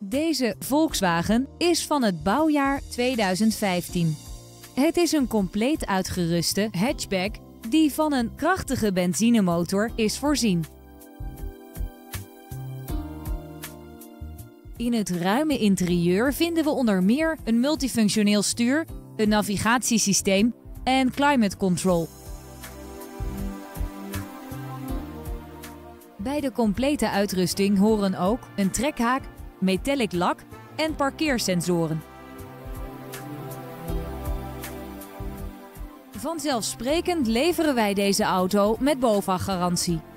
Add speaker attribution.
Speaker 1: Deze Volkswagen is van het bouwjaar 2015. Het is een compleet uitgeruste hatchback die van een krachtige benzinemotor is voorzien. In het ruime interieur vinden we onder meer een multifunctioneel stuur, een navigatiesysteem en climate control. Bij de complete uitrusting horen ook een trekhaak, metallic lak en parkeersensoren. Vanzelfsprekend leveren wij deze auto met BOVAG-garantie.